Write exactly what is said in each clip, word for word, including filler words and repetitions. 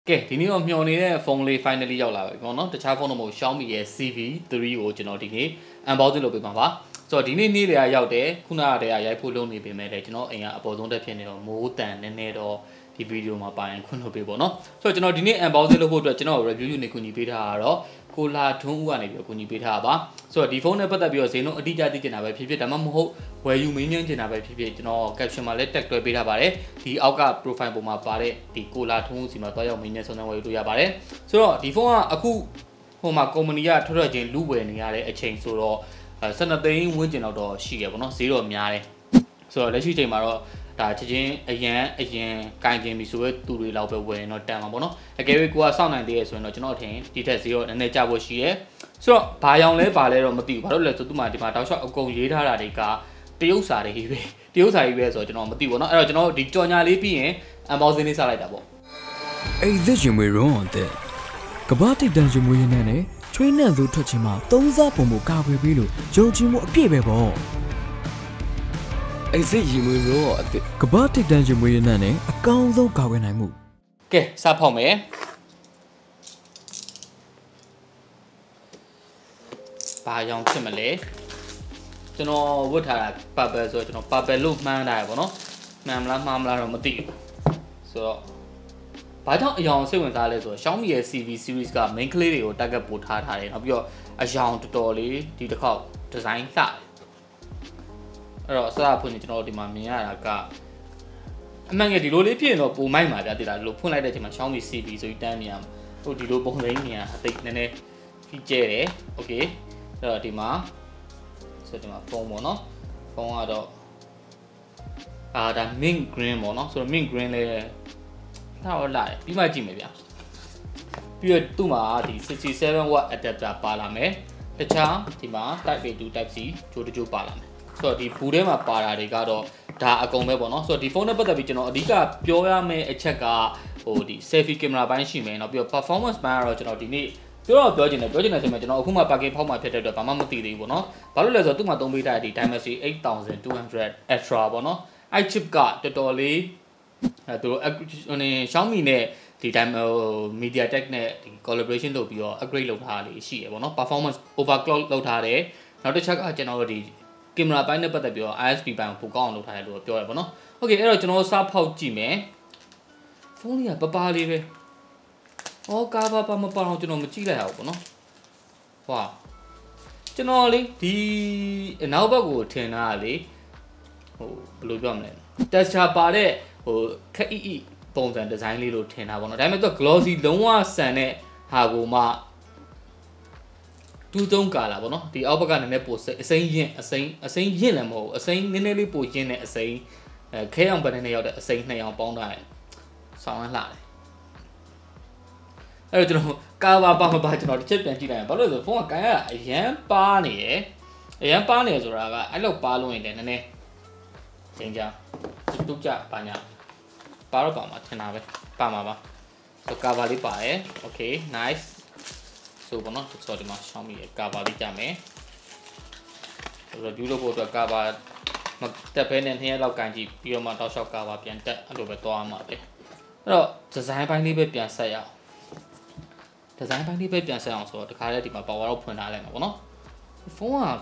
ကဲဒီနေ့တော့မျှော်နေတဲ့ဖုန်းလေး finally ရောက်လာပြီပေါ့နော်တခြားဖုန်းတော့မဟုတ် Xiaomi ရဲ့ C V 3 ကိုကျွန်တော်ဒီနေ့ unboxing လုပ်ပေးမှာပါဆိုတော့ဒီနေ့နေ့လေရောက်တယ်ခုနကတည်းကရိုက်ဖို့လုပ်နေပေမဲ့လည်းကျွန်တော်အိမ်ကအပေါ်ဆုံးတက်ဖြစ်နေတော့မိုးတန်နည်းနည်းတော့ဒီဗီဒီယိုမှာပါရင်ခွင့်လုပ်ပေးပေါ့နော်ဆိုတော့ကျွန်တော်ဒီနေ့ unboxing လုပ်ဖို့အတွက်ကျွန်တော် review ယူနေကူညီပေးထားတာတော့ကိုလာထွန်းဦးကနေပြီးကူညီပေးထားတာပါဆိုတော့ဒီဖုန်းနဲ့ပတ်သက်ပြီးတော့ဈေးနှုန်းအတိအကျသိချင်တာပဲဖြစ်ဖြစ်ဒါမှမဟုတ်ဝယ်ယူမင်းညွှန်းချင်တာပဲဖြစ်ဖြစ်ကျွန်တော် caption မှာလည်း tag တွဲပေးထားပါတယ်ဒီအောက်က profile ပေါ်မှာပါတဲ့ဒီကိုလာထွန်းဦးစီမှာတွားရောက်မင်းနဲ့ဆုံးသဝယ်ယူလို့ရပါတယ်ဆိုတော့ဒီဖုန်းကအခုဟိုမှာ company ကထွက်ထွက်ချင်းလူဝယ်နေရတဲ့အချိန်ဆိုတော့ဆယ်နှစ်သိန်းဝန်းကျင်လောက်တော့ရှိရပေါ့နော်ဈေးတော့များတယ်ဆိုတော့လက်ရှိချိန်မှာတော့ဒါချက်ချင်းအရန်အရင်ကင်ကျင်ပြီဆိုတော့သူတွေလောက်ပဲဝယ်ရင်တော့တန်မှာပေါ့နော်အကယ်၍ကိုကစောင့်နိုင်သေးရဆိုရင်တော့ကျွန်တော်ထင်ဒီထက်ဈေးတော့နည်းနည်းကျဖို့ရှိရဲဆိုတော့ဘာရောင်လဲဘာလဲတော့မသိဘူးဘာလို့လဲဆိုသူ့မှာဒီမှာတောက်လျှောက်အကုန်ရေးထားတာတွေကတရုတ်စာတွေပဲတရုတ်စာကြီးပဲဆိုတော့ကျွန်တော်မသိဘူးပေါ့နော်အဲ့တော့ကျွန်တော်ဒီကြော်ညာလေးပြီးရင် unboxing လေးစလိုက်တာပေါ့အဲ့ဒီရှင်မွေရောတဲ့ကဘာတိတ်တန်ရှင်မွေရနဲ့နဲ့ချွေးနှံစိုးထွက်ခြင်းမှာသုံးစားပုံမကာကွယ်ပြီးလို့ယုံကြည်မှုအပြည့်ပဲပေါ့အဲ့ဒီရင်မွေရောတဲ့ကဘာတိတ်တန်ရှင်မွေရနဲ့နဲ့အကောင်းဆုံးကာကွယ်နိုင်မှုကဲစဖောက်မယ်ဘာရောင်ဖြစ်မလဲကျွန်တော်ဝတ်ထားတာ purple ဆိုတော့ကျွန်တော် purple လို့မှန်းထားရပါတော့မှန်မလားမှားမလားတော့မသိဘူးဆိုတော့ဘာကြောင့်အယောင်စိတ်ဝင်စားလဲဆိုတော့ Xiaomi ရဲ့ C V series က main ကလေးတွေကို target ပို့ထားထားတယ်နောက်ပြီးတော့အယောင်တော်တော်လေးဒီတစ်ခေါက် design လှတယ်အဲ့တော့အစအဖွင့်နေကျွန်တော်ဒီမှာမြင်ရတာကအမှန်ကဒီလိုလေးဖြစ်ရင်တော့ပုံမိုက်မှာဗျာတိတာဒီလိုဖွင့်လိုက်တဲ့အချိန်မှာ Xiaomi C V ဆိုပြီးတန်းနေရမှာဟိုဒီလိုပုံစံကြီးနေရအသိနည်းနည်း feature တယ် okay အဲ့တော့ဒီမှာဆိုဒီမှာဖုန်းပေါ့နော်ဖုန်းကတော့အာဒါ mint green ပေါ့နော်ဆိုတော့ mint green လေးထားတော့လာတယ်ပြီးမှကြည့်မယ်ဗျာပြီးတော့သူ့မှာဒီsixty-seven watt adapter ပါလာမယ်တခြားဒီမှာ type A to type C ကြိုးတကြိုးပါလာမယ်ဆိုတော့ဒီဘူးထဲမှာပါတာတွေကတော့ဒါအကုန်ပဲပေါ့နော်ဆိုတော့ဒီဖုန်းနဲ့ပတ်သက်ပြီးကျွန်တော်အဓိကပြောရမယ့်အချက်ကဟိုဒီ selfie camera ဘိုင်းရှိမယ်နောက်ပြီးတော့ performance ဘိုင်းကတော့ကျွန်တော်ဒီနေ့ပြောတော့ပြောချင်တယ်ပြောချင်တယ်ဆိုမှကျွန်တော်အခုမှ package ဖောက်မှဖြစ်တဲ့အတွက်ဘာမှမသိသေးဘူးပေါ့နော်ဘာလို့လဲဆိုတော့သူ့မှာသုံးပေးထားတဲ့ဒီ Dimensity eight thousand two hundred Ultra ပေါ့နော်အဲ့ chip ကတော်တော်လေးအဲသူတို့ဟိုနေ Xiaomi နဲ့ဒီ time ဟို MediaTek နဲ့ဒီ collaboration လုပ်ပြီးတော့ upgrade လုပ်ထားတာလေးရှိရပေါ့နော် performance overclock လုပ်ထားတယ်နောက်တစ်ချက်ကကျွန်တော်တို့ဒီ camera ဘိုင်းနဲ့ပတ်သက်ပြီးတော့ I S P ဘိုင်းကိုပိုကောင်းအောင်လုပ်ထားတယ်လို့ပြောရပါတော့ okay အဲ့တော့ကျွန်တော်စဖောက်ကြည့်မယ်ဖုန်းလေးကပပလေးပဲအော်ကာဘာပါမပါအောင်ကျွန်တော်မကြည့်လိုက်ရဘူးပေါ့နော်ဟွာကျွန်တော်လေဒီအနောက်ဘက်ကိုထင်တာလေဟိုဘယ်လိုပြောမလဲ texture ပါတဲ့ဟိုခက်အီအီပုံစံဒီဇိုင်းလေးလို့ထင်တာပေါ့နော်ဒါပေမဲ့သူက glossy လုံးဝဆန်တဲ့ဟာကိုမှတူးတုံးကာလာပေါ့နော်ဒီအောက်ဘက်ကနည်းနည်းပိုအစိမ်းရင့်အစိမ်းအစိမ်းရင့်လည်းမဟုတ်ဘူးအစိမ်းနည်းနည်းလေးပိုရင့်တဲ့အစိမ်းအဲခဲအောင်ပန်းနဲ့ရောက်တဲ့အစိမ်းနှစ်အောင်ပေါင်းထားတယ်ဆောင်းလှတယ်အဲ့တော့ကျွန်တော်ကာဘာပါမပါကျွန်တော်တစ်ချက်ပြန်ကြည့်လိုက်ရင်ဘာလို့လဲဆိုဖုန်းကကန်ရတာအရန်ပါနေရယ်အရန်ပါနေဆိုတာကအဲ့လောက်ပါလို့ရင်လည်းနည်းနည်းချိန်ကြတုတ်ကြပါညာပါတော့ပါမှာထင်တာပဲပါမှာပါဆိုကာဘာလေးပါရယ် okay nice ဆိုပေါ့နော်ဆိုဒီမှာ Xiaomi ရဲ့ကာဘာလေးကြမယ် review လုပ်ဖို့အတွက်ကာဘာမတက်ဘဲနဲ့နှစ်ရက်လောက်ကန်ကြည့်ပြီးတော့မှတောက်လျှောက်ကာဘာပြန်တက်အဲ့လိုပဲသွားမှာပဲအဲ့တော့ design ဘိုင်းလေးပဲပြန်ဆက်ရအောင်ဒီဇိုင်းဘိုင်းလေးပဲပြန်ဆက်အောင်ဆိုတော့တခါတည်းဒီမှာ power တော့ဖွင့်ထားလိုက်မှာပေါ့နော်ဖုန်းက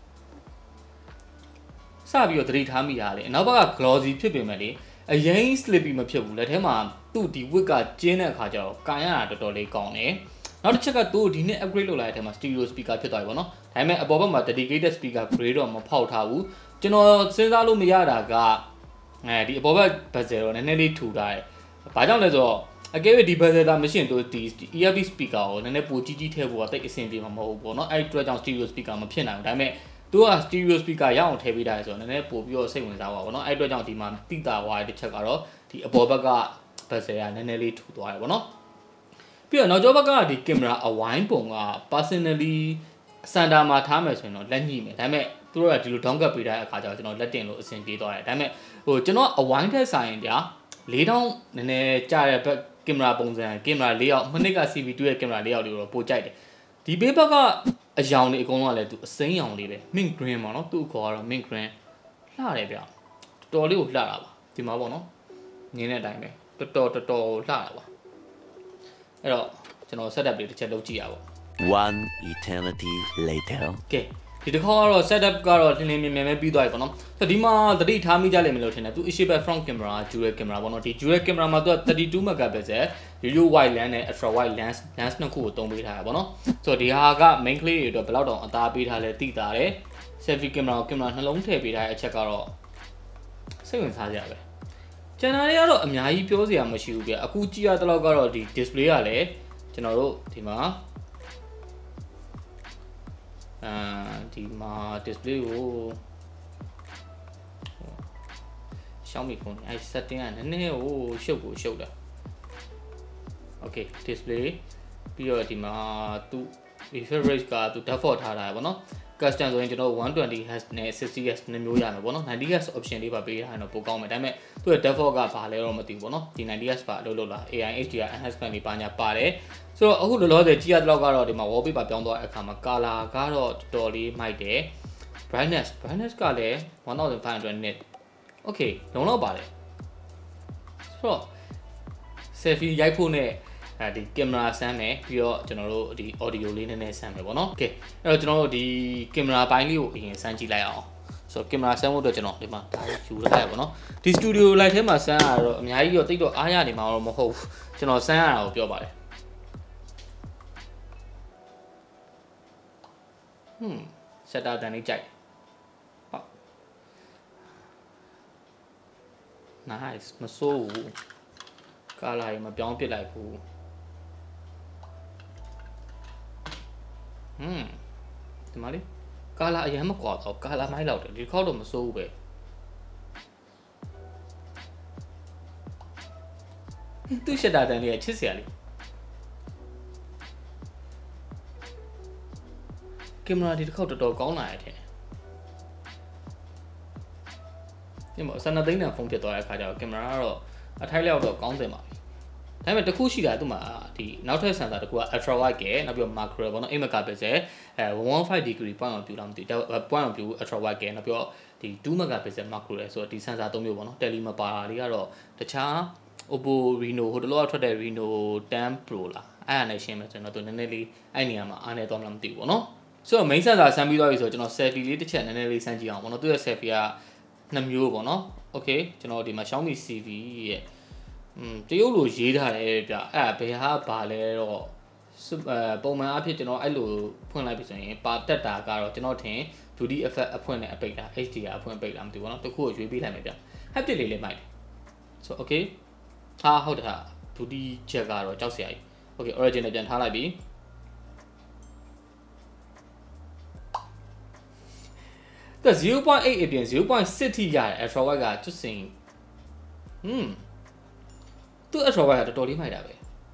စပြီးတော့သတိထားမိတာလေအနောက်ဘက်က glossy ဖြစ်ပေမဲ့လေအရင် slippy မဖြစ်ဘူးလက်ထဲမှာသူ့ဒီ wig ကကျင်းတဲ့အခါကျတော့ကန်ရတာတော်တော်လေးကောင်းတယ်နောက်တစ်ချက်ကသူ့ဒီနေ့ upgrade လုပ်လာတဲ့အထဲမှာ stereo speaker ဖြစ်သွားပြီပေါ့နော်ဒါပေမဲ့အပေါ်ဘက်မှာ dedicated speaker grade တော့မဖောက်ထားဘူးကျွန်တော်စဉ်းစားလို့မရတာကအဲဒီအပေါ်ဘက် bezel တော့နည်းနည်းလေးထူထားတယ်ဘာကြောင့်လဲဆိုတော့အကယ်၍ဒီ bezel တာမရှိရင်တို့ဒီ earpiece speaker ကိုနည်းနည်းပိုကြီးကြီးထည့်ဖို့ကတိတ်အဆင်ပြေမှာမဟုတ်ဘူးပေါ့နော်အဲ့ဒီအတွက်ကြောင့် stereo speaker မဖြစ်နိုင်ဘူးဒါပေမဲ့သူက stereo speaker ရအောင်ထည့်ပေးထားရဆိုတော့နည်းနည်းပိုပြီးတော့စိတ်ဝင်စားပါပေါ့နော်အဲ့ဒီအတွက်ကြောင့်ဒီမှာတိတာဝါးတဲ့တစ်ချက်ကတော့ဒီအပေါ်ဘက်က bezel ကနည်းနည်းလေးထူသွားတယ်ပေါ့နော်ပြီးတော့နောက်ကျောဘက်ကဒီ camera အဝိုင်းပုံက personally center မှာထားမယ်ဆိုရင်တော့လက်ညှိမယ်ဒါပေမဲ့သူတို့ကဒီလို down cut ပေးထားတဲ့အခါကျတော့ကျွန်တော်လက်တင်လို့အဆင်ပြေသွားတယ်ဒါပေမဲ့ဟိုကျွန်တော်အဝိုင်းထက်ဆိုင်ရင်ကြာလေးတောင်းနည်းနည်းကြာတဲ့ဘက်ကင်မရာပုံစံကင်မရာလေးယောက်မိနစ်က C V တူရဲ့ကင်မရာလေးယောက်လေးကိုပိုကြိုက်တယ်ဒီဘေးဘက်ကအယောင်လေးအကုန်လုံးကလည်းသူအစိမ်းရောင်လေးပဲ mint green ပေါ့နော်သူ့ခေါ်ကတော့ mint green လှတယ်ဗျတော်တော်လေးကိုလှတာပါဒီမှာပေါ့နော်ငင်းတဲ့အတိုင်းပဲတော်တော်တော်တော်လှတာပါအဲ့တော့ကျွန်တော် setup လေးတစ်ချက်လုပ်ကြည့်ရပါ one eternity later ကဲဒီတစ်ခေါက်ကတော့ setup ကတော့လင်းလင်းမြင်မြင်ပဲပြီးသွားပြီပေါ့နော်ဆိုတော့ဒီမှာသတိထားမိကြလိမ့်မယ်လို့ထင်တယ်သူ issue back front camera dual camera ပေါ့နော်ဒီ dual camera မှာသူကthirty-two megapixel video wide lens နဲ့ ultra wide lens lens နှစ်ခုကိုသုံးပေးထားတာပေါ့နော်ဆိုတော့ဒီဟာက main ကလေးတွေအတွက်ဘယ်လောက်တောင်အသားပေးထားလဲသိတာတယ် selfie camera ကို camera နှလုံးထည့်ပေးထားတဲ့အချက်ကတော့စိတ်ဝင်စားကြပဲကျန်တာတွေကတော့အများကြီးပြောစရာမရှိဘူးပြအခုကြည့်ရတဲ့လောက်ကတော့ဒီ display ကလည်းကျွန်တော်တို့ဒီမှာအာဒီမှာ display ကို Xiaomi phone အဲ setting ကနည်းနည်းဟိုရှုပ်ကိုရှုပ်တာ okay display ပြီးတော့ဒီမှာသူ refresh rate ကသူ default ထားတာပေါ့နော် custom ဆိုရင်ကျွန်တော်one twenty hertz နဲ့ sixty hertz နှစ်မျိုးရမယ်ပေါ့နော်ninety hertz option လေးပါပေးထားရင်တော့ပိုကောင်းမယ်ဒါပေမဲ့သူ့ရဲ့ default ကဘာလဲတော့မသိဘူးပေါ့နော်ဒီninety hertz ပါအလုပ်လုပ်လာ A I H D R enhancement လေးပါညာပါတယ်ဆိုတော့အခုလောလောဆယ်ကြည့်ရတဲ့လောက်ကတော့ဒီမှာ wallpaper ပြောင်းသွားတဲ့အခါမှာ color ကတော့တော်တော်လေးမိုက်တယ် brightness brightness ကလည်းfifteen hundred nit okay လုံးလောက်ပါတယ်ဆိုတော့ selfie ရိုက်ဖို့နဲ့အဲဒီ camera ဆန်းမယ်ပြီးတော့ကျွန်တော်တို့ဒီ audio လေးနည်းနည်းဆန်းမယ်ပေါ့နော် okay အဲ့တော့ကျွန်တော်တို့ဒီ camera ဘိုင်းလေးကိုအရင်ဆန်းကြည့်လိုက်အောင်ဆိုတော့ camera ဆန်းဖို့အတွက်ကျွန်တော်ဒီမှာဒါယူလိုက်ရပါတော့ဒီ studio light ထဲမှာဆန်းရတော့အများကြီးတော့တိတ်တော့အားရနေမှာတော့မဟုတ်ဘူးကျွန်တော်ဆန်းရတာကိုပြောပါတယ်ဟွန်း shutter တန်လေးကြိုက်ဟုတ် nice မဆိုးဘူး color ရေမပြောင်းပြစ်လိုက်ဘူးဟွန်းဒီမှာလေ color အရင်မကွာတော့ color မိုက်လောက်တယ်ဒီခေါက်တော့မစိုးဘူးပဲသူရှက်တာတန်လေးချစ်စရာလေးကင်မရာဒီတစ်ခေါက်တော်တော်ကောင်းလာရဲ့ထင်ဒီမှာစနသိန်းတန်ဖုန်းဖြစ်သွားတဲ့အခါကျတော့ကင်မရာကတော့အထိုက်လောက်တော့ကောင်းတယ်ပါဒါပေမဲ့တစ်ခုရှိတာသူ့မှာဒီနောက်ထပ် sensor တစ်ခုက ultra wide ကနောက်ပြီးတော့ macro ပေါ့နော်eight megapixel အဲone fifteen degree point of view လောက်မသိဘူး point of view ultra wide ကနောက်ပြီးတော့ဒီtwo megapixel macro လဲဆိုတော့ဒီ sensor သုံးမျိုးပေါ့နော် tele မပါတာလေးကတော့တခြား Oppo Reno ဟိုတလောထွက်တဲ့ Reno ten Pro လားအဲ့ဒါနဲ့ရှင်းမယ်ဆိုတော့သူနည်းနည်းလေးအဲ့နေရာမှာအားနေသွားမှမသိဘူးပေါ့နော်ဆိုတော့ main sensor ဆန်းပြီးသွားပြီဆိုတော့ကျွန်တော် selfie လေးတစ်ချက်နည်းနည်းလေးဆန်းကြည့်အောင်ပေါ့နော်သူရဲ့ selfie ကနှစ်မျိုးပေါ့နော် okay ကျွန်တော်ဒီမှာ Xiaomi C V ရဲ့อืมတရုတ်လိုရေးထားတယ်ဗျအဲ့ဘယ်ဟာဘာလဲတော့အဲပုံမှန်အဖြစ်ကျွန်တော်အဲ့လိုဖွင့်လိုက်ပြီဆိုရင်ပါတက်တာကတော့ကျွန်တော်ထင် two D effect အဖွင့်နဲ့အပိတ်တာ H D R အဖွင့်ပိတ်တာမသိဘူးပေါ့နော်တစ်ခုကိုရွေးပေးလိုက်မယ်ဗျ haptic လေးလေးမိုက်တယ်ဆို okay ဟာဟုတ်တယ်ဟာ two D ချက်ကတော့ကြောက်စရာကြီး okay origin နဲ့ပြန်ထားလိုက်ပြီဒါ zero point eight အပြင် zero point six ထိရတယ် ultra wide ကကျွတ်စင်ဟွန်းသူ ultra wide ကတော်တော်လေးမိုက်တာပဲ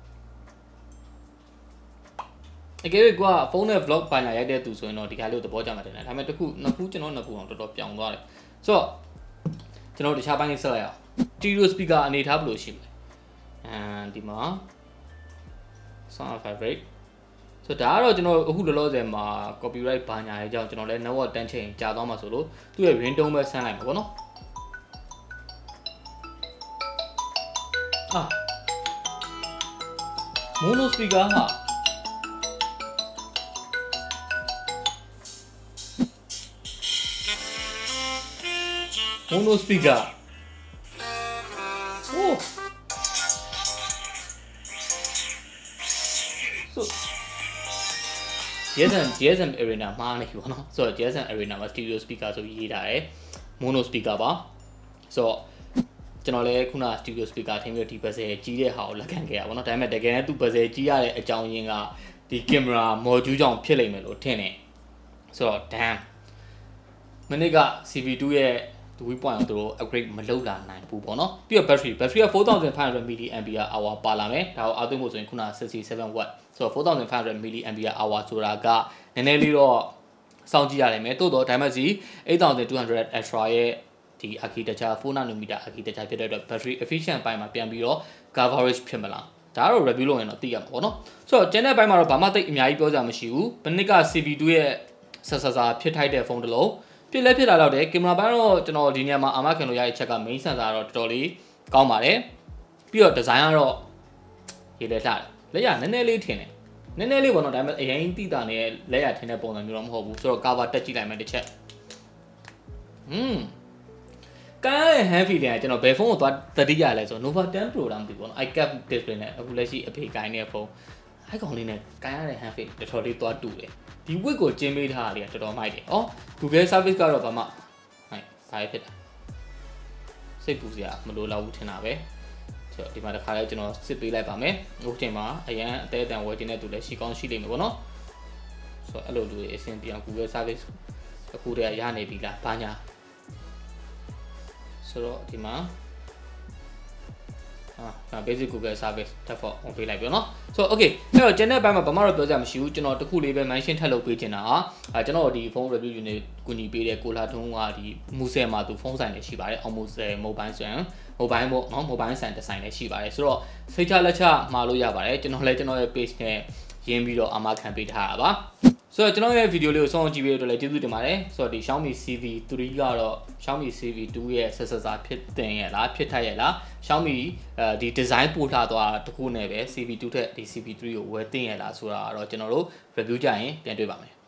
အကယ်၍ကွာဖုန်းနဲ့ vlog ပိုင်လာရိုက်တဲ့သူဆိုရင်တော့ဒီကားလေးကိုသဘောကျမှာတယ်ဒါပေမဲ့တစ်ခုနှစ်ခုကျွန်တော်နှစ်ခုအောင်တော်တော်ပြောင်းသွားတယ်ဆိုတော့ကျွန်တော်တခြားပိုင်းလေးဆက်လိုက်အောင် stereo speaker အနေထားဘယ်လိုရှိမလဲအဲဒီမှာ sound vibrate ဆိုတော့ဒါကတော့ကျွန်တော်အခုလောလောဆယ်မှာ copyright ဘာညာရေးကြောင့်ကျွန်တော်လည်း network တန်းချိန်ကြာသွားမှာဆိုလို့သူ့ရဲ့ ringtone ပဲဆန်းလိုက်မှာပေါ့နော်အာ mono speaker ဟာmono speaker oh so G S M G S M Arena မှာနေပြီပေါ့နော်ဆိုတော့ G S M Arena မှာ stereo speaker ဆိုပြီးရေးထားတယ် mono speaker ပါဆိုတော့ကျွန်တော်လည်းခုန stereo speaker ထင်ပြီးတော့ဒီ bezel ကြီးတဲ့ဟာကိုလက်ခံခဲ့ရပါတော့ဒါပေမဲ့တကယ်နဲ့သူ bezel ကြီးရတဲ့အကြောင်းရင်းကဒီ camera module ကြောင့်ဖြစ်လိမ့်မယ်လို့ထင်တယ်ဆိုတော့ damn မနေ့က C V two ရဲ့ two point ကိုသူတို့ upgrade မလုပ်လာနိုင်ဘူးပေါ့နော်ပြီးတော့ battery battery ကfour thousand five hundred milliampere hour ပါလာမယ်ဒါကိုအားသွင်းဖို့ဆိုရင်ခုနsixty-seven watt ဆိုတော့four thousand five hundred milliampere hour ဆိုတာကနည်းနည်းလေးတော့စောင့်ကြည့်ရနိုင်မယ်တိုးတော့ Dimensity eight thousand two hundred Ultra ရဲ့ဒီ architecture four nanometer architecture ဖြစ်တဲ့အတွက် battery efficient ပိုင်းမှာပြန်ပြီးတော့ coverage ဖြစ်မလားဒါကတော့ review လုပ်ရင်တော့သိရမှာပေါ့နော်ဆိုတော့ကျန်တဲ့ဘိုင်းမှာတော့ဘာမှသိအများကြီးပြောစရာမရှိဘူးဘနစ်က C V two ရဲ့ဆက်ဆက်စာဖြစ်ထိုက်တဲ့ဖုန်းတစ်လုံးပြည့်လဲဖြစ်လာတော့တယ်ကင်မရာပိုင်းတော့ကျွန်တော်ဒီနေရာမှာအာမခံလို့ရတဲ့ချက်က main sensor တော့တော်တော်လေးကောင်းပါတယ်ပြီးတော့ design ကတော့ရေးလဲလှတယ်လက်ရနည်းနည်းလေးထင်တယ်နည်းနည်းလေးပေါ့နော်ဒါပေမဲ့အရင်တိတာနေလက်ရထင်တဲ့ပုံစံမျိုးတော့မဟုတ်ဘူးဆိုတော့ cover တက်ကြည့်လိုက်မယ်တစ်ချက်ဟွန်းကားရဲ့ hand feeling ကကျွန်တော်ဘယ်ဖုန်းကိုသွားတတိရလဲဆို Nova ten Pro တောင်ပြီပေါ့နော် iCap display နဲ့အခုလက်ရှိအဖေကိုင်းနေတဲ့ဖုန်းအဲ့ကောင်လေးနဲ့ကိုင်းရတဲ့ hand feeling တော်တော်လေးသွားတူတယ်ဒီ wig ကိုကျင်းပေးထားတာလေးကတော်တော်မိုက်တယ်ဩ Google service ကတော့ဘာမှဟိုင်ဘာဖြစ်တာစိတ်ပူစရာမလိုတော့ဘူးထင်တာပဲဆိုတော့ဒီမှာတစ်ခါလဲကျွန်တော်စစ်ပေးလိုက်ပါမယ်အခုချိန်မှာအရန်အသေးအတန်ဝယ်ခြင်းတဲ့သူလည်းရှိကောင်းရှိလိမ့်မယ်ပေါ့နော်ဆိုတော့အဲ့လိုလူတွေအဆင်ပြေအောင် Google service အခုတည်းရနေပြီလားဘာညာဆိုတော့ဒီမှာအာ basic Google service default on ပေးလိုက်ပြီနော်ဆိုတော့ okay အဲ့တော့ channel ဘက်မှာဘာမှတော့ပြောစရာမရှိဘူးကျွန်တော်တခုလေးပဲ mention ထပ်လုပ်ပေးချင်တာဟာအဲကျွန်တော်ဒီဖုန်း review ယူနေကူညီပေးတဲ့ကိုလာထုံးကဒီမူဆယ်မှာသူဖုန်းဆိုင်လည်းရှိပါတယ်အောင်မူဆယ် mobile ဆိုရင် mobile ပေါ့နော် mobile ဆိုင်တစ်ဆိုင်လည်းရှိပါတယ်ဆိုတော့စိတ်ချလက်ချမှာလို့ရပါတယ်ကျွန်တော်လည်းကျွန်တော်ရဲ့ page နဲ့ရင်းပြီးတော့အာမခံပေးထားတာပါဆိုတော့ကျွန်တော်ရဲ့ဗီဒီယိုလေးကိုစောင့်ကြည့်ပေးလို့လည်းကျေးဇူးတင်ပါတယ်ဆိုတော့ဒီ Xiaomi C V three ကတော့ Xiaomi C V two ရဲ့ successor ဖြစ်တင်ရဲ့လားဖြစ်ထိုက်ရဲ့လား Xiaomi အဲဒီ design ပို့ထားသွားတခုနဲ့ပဲ C V two ထက်ဒီ C V three ကိုဝယ်တင်ရဲ့လားဆိုတာတော့ကျွန်တော်တို့ review ကြရင်ပြန်တွေ့ပါမယ်